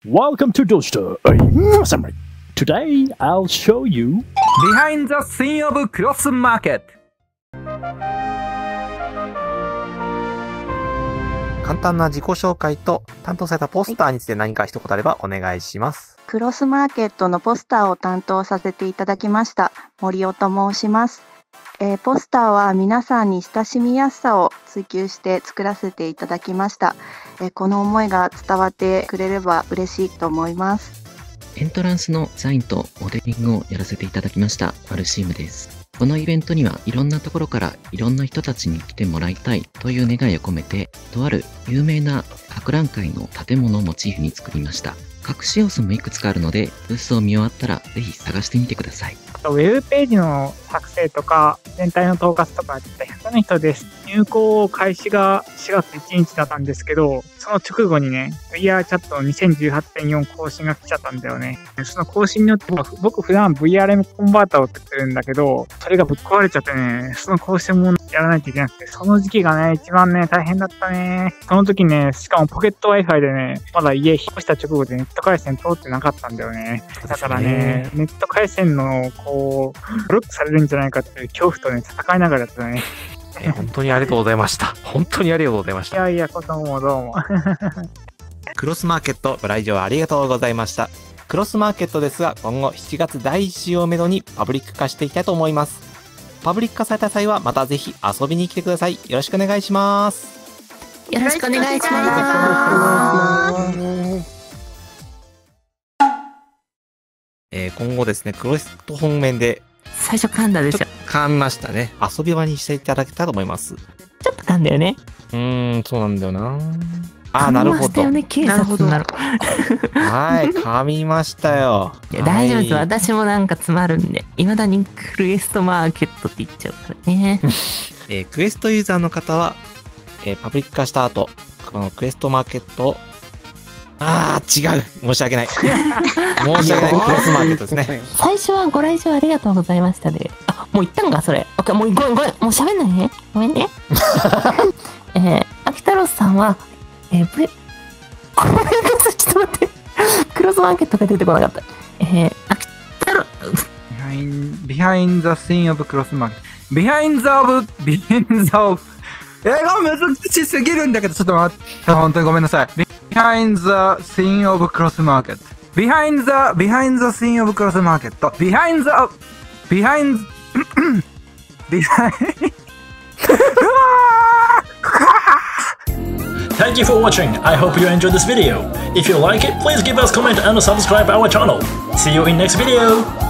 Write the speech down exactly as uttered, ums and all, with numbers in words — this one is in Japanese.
Welcome to Dojo. I'm Samurai. Today I'll show you Behind the scene of Cross Market。 簡単な自己紹介と担当されたポスターについて何か一言あればお願いします。 クロスマーケットのポスターを担当させていただきました森尾と申します。えー、ポスターは皆さんに親しみやすさを追求して作らせていただきました。えー、この思いが伝わってくれれば嬉しいと思います。 エントランスのデザインとモデリングをやらせていただきましたマルシームです。このイベントにはいろんなところからいろんな人たちに来てもらいたいという願いを込めて、とある有名な博覧会の建物をモチーフに作りました。隠し要素もいくつかあるので、ブースを見終わったらぜひ探してみてください。 ウェブページの作成とか全体の統括とかやってたひゃくの人です。入校開始がしがついちにちだったんですけど、その直後にね、ブイアール チャット にせんじゅうはちてんよん 更新が来ちゃったんだよね。その更新によって僕普段 ブイアールエム コンバーターを作ってるんだけど、それがぶっ壊れちゃってね、その更新もやらないといけなくて、その時期がね、一番ね、大変だったね。その時ね、しかもポケット Wi-Fi でね、まだ家引っ越した直後でネット回線通ってなかったんだよね。だからね、ネット回線のこう、ブロックされるんじゃないかっていう恐怖とね、戦いながらやったね。 えー、本当にありがとうございました。本当にありがとうございました。 いやいや、どうもどうも。 クロスマーケットご来場ありがとうございました。クロスマーケットですが、今後しちがつだいいち週をめどにパブリック化していきたいと思います。パブリック化された際はまたぜひ遊びに来てください。よろしくお願いします。 よろしくお願いします。 えー、今後ですね、クロスト本面で最初噛んだでしょ。 噛みましたね。遊び場にしていただけたらと思います。 ちょっと噛んだよね。 うーん、そうなんだよな。あー、なるほど。 ね、なるほど。はい、 噛みましたよ。 いや、大丈夫です。私もなんか詰まるんで。いまだにクエストマーケットって言っちゃうからね。 えー、クエストユーザーの方は、えー、パブリック化した後、このクエストマーケットをあー、違う。申し訳ない。申し訳ない。クロスマーケットですね。 最初はご来場ありがとうございましたで。あ、もう言ったんか、それ。オッケー、もうごめん、ごめん。もう喋んないね。ごめんね。えー、秋太郎さんは、えー、ブレ、ごめんなさい、ちょっと待って。クロスマーケットが出てこなかった。えー、秋太郎、 Behind the scene of Cross Market。Behind the of, behind the of。英語難しすぎるんだけど、ちょっと待って。本当にごめんなさい。Behind the scene of Cross Market. Behind the, behind the scene of Cross Market. Behind the, behind, behind. Thank you for watching. I hope you enjoyed this video. If you like it, please give us a comment and subscribe our channel. See you in next video.